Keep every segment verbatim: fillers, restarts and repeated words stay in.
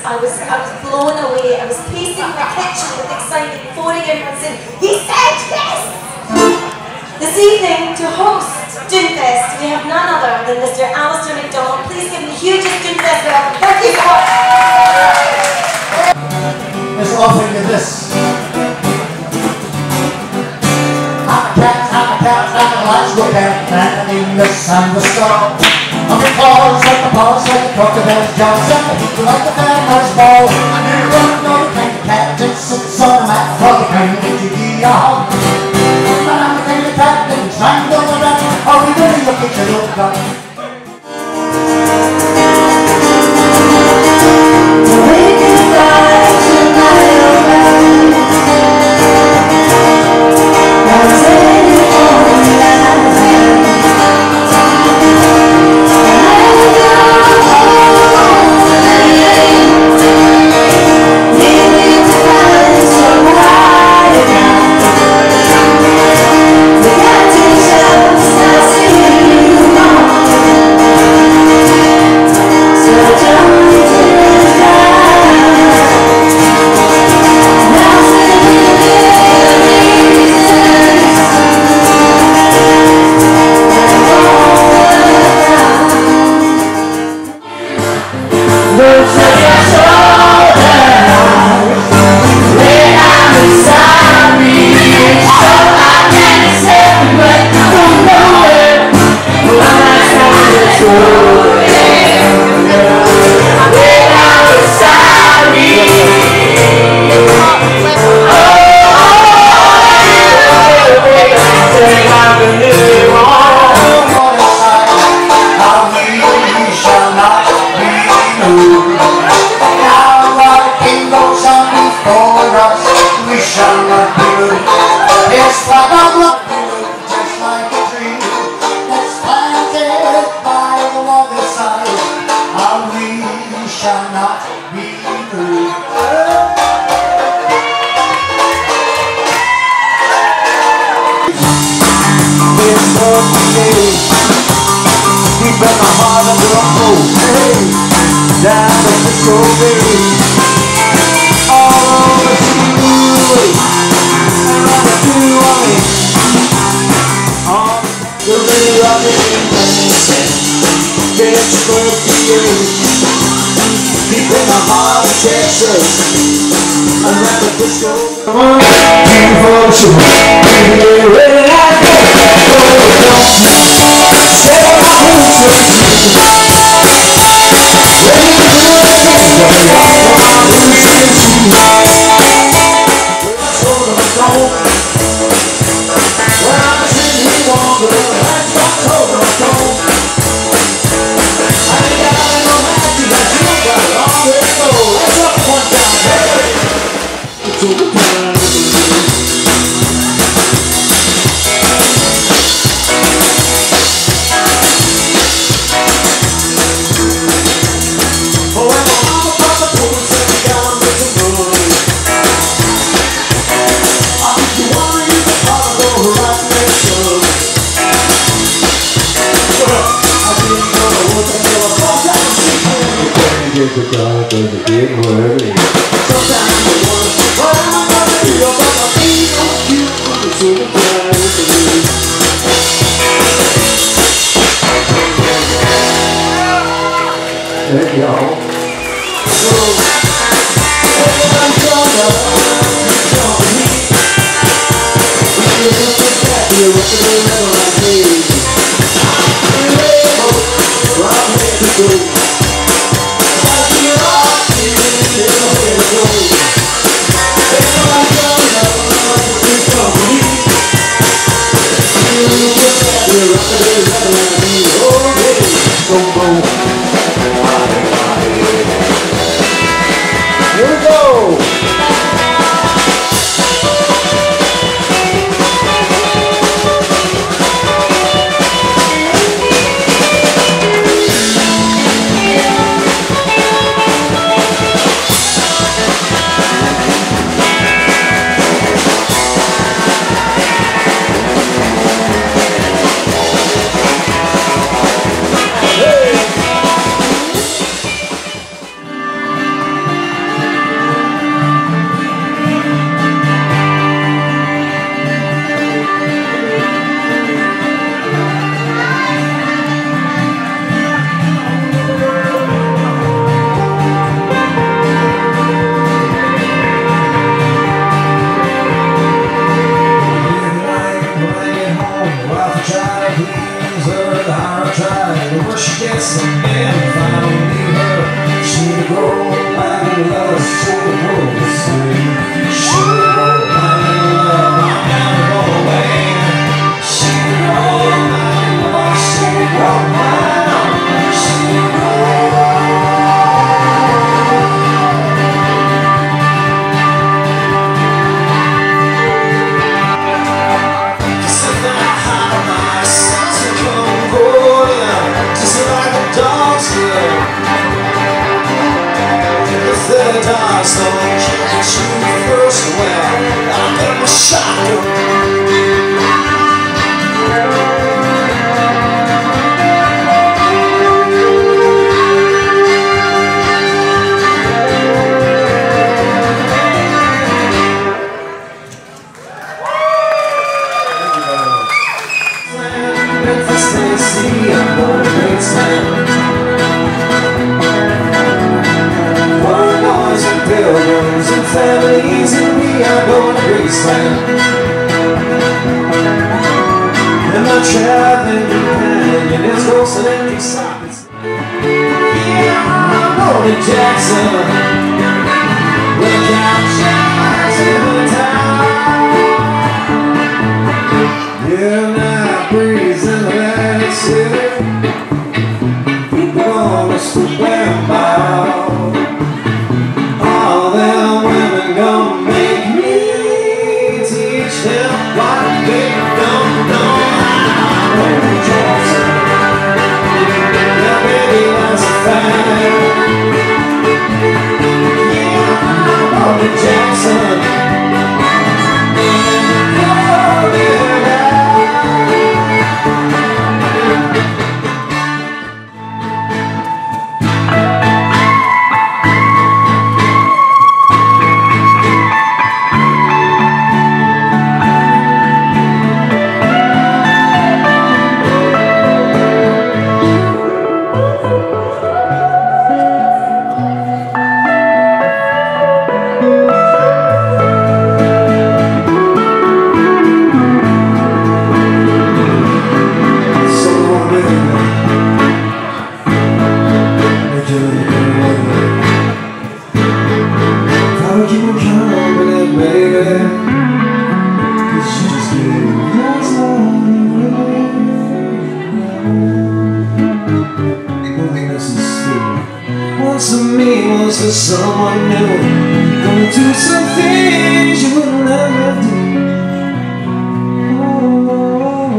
I was, I was blown away. I was pacing the kitchen with excitement, phoning everyone saying, he said this! This evening, to host Doonfest, we have none other than Mister Alistair McDonald. Please give him the hugest Doonfest welcome. Thank you so much. Let's offering you this. I'm a cat, I'm a cat, I'm a lights go down, and in the sun the storm. I'm a pause, like a pause, like a crocodile's jaws, like a vampire ball. I never run, no, you can't catch it, so it's on my for the kind of get you the hog. But I'm a kind of cat, and it's trying to go around, are we really looking to look up? so can't shoot first. Well, I got my shotgun. Families and me are going to Graceland. And my traveling companion is Wilson and Keysop. Yeah, I'm going to Jackson. Look out, Jackson town. Yeah, night breeze in the Atlantic City. People gonna swoop them out. Gonna make me teach them what they don't know. I'm going to Jackson. Yeah, baby, that's a fact. Yeah, I'm going to Jackson. Once for me, once for someone new. Gonna do some things you would never do. Oh.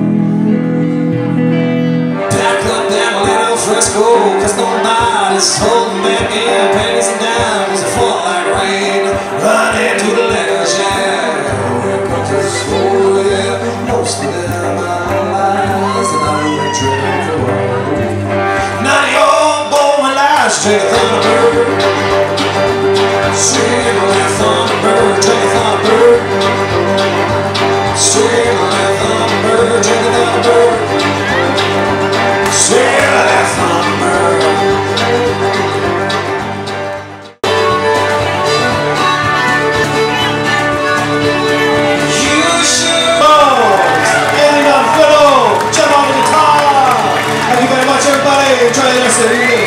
Back up that little fresco, cause nobody's holding back in. Pennies and dimes that fall like rain. Run into the letters, yeah. Here comes the school, yeah. Most of them are lies, and I'm in trouble. Not your take a thunderbird, swing like thunderbird, take a thunderbird, swing like thunderbird, take a thunderbird, swing like thunderbird. You should bones, getting on fiddle, jump on the guitar. Thank you very much, everybody. Enjoy the rest of the evening.